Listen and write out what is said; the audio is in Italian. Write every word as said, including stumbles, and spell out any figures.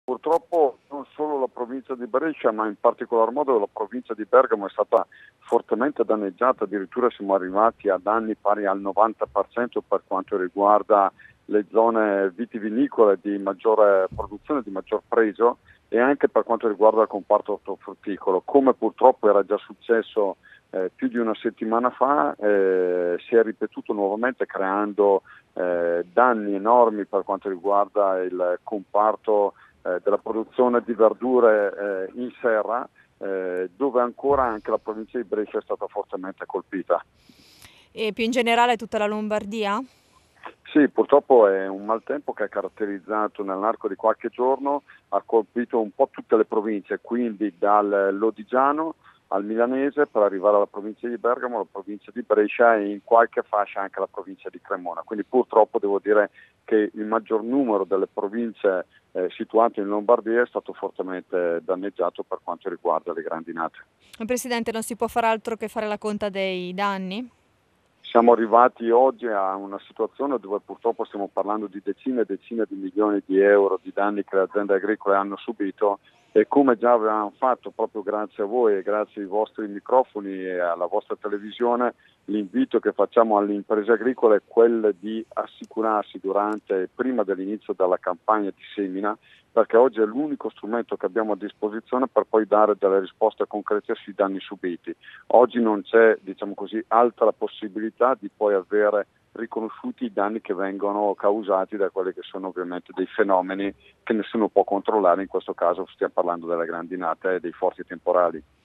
Purtroppo non solo la provincia di Brescia, ma in particolar modo la provincia di Bergamo è stata fortemente danneggiata, addirittura siamo arrivati a danni pari al novanta per cento per quanto riguarda le zone vitivinicole di maggiore produzione, di maggior pregio, e anche per quanto riguarda il comparto ortofrutticolo. Come purtroppo era già successo eh, più di una settimana fa, eh, si è ripetuto nuovamente creando eh, danni enormi per quanto riguarda il comparto eh, della produzione di verdure eh, in serra, eh, dove ancora anche la provincia di Brescia è stata fortemente colpita. E più in generale tutta la Lombardia? Sì, purtroppo è un maltempo che ha caratterizzato nell'arco di qualche giorno, ha colpito un po' tutte le province, quindi dal Lodigiano al Milanese per arrivare alla provincia di Bergamo, alla provincia di Brescia e in qualche fascia anche alla provincia di Cremona. Quindi purtroppo devo dire che il maggior numero delle province eh, situate in Lombardia è stato fortemente danneggiato per quanto riguarda le grandinate. Presidente, non si può fare altro che fare la conta dei danni? Siamo arrivati oggi a una situazione dove purtroppo stiamo parlando di decine e decine di milioni di euro di danni che le aziende agricole hanno subito, e come già avevamo fatto proprio grazie a voi e grazie ai vostri microfoni e alla vostra televisione, l'invito che facciamo alle imprese agricole è quello di assicurarsi durante e prima dell'inizio della campagna di semina, perché oggi è l'unico strumento che abbiamo a disposizione per poi dare delle risposte concrete sui danni subiti. Oggi non c'è, diciamo così, altra possibilità di poi avere riconosciuti i danni che vengono causati da quelli che sono ovviamente dei fenomeni che nessuno può controllare. In questo caso stiamo parlando delle grandinate e dei forti temporali.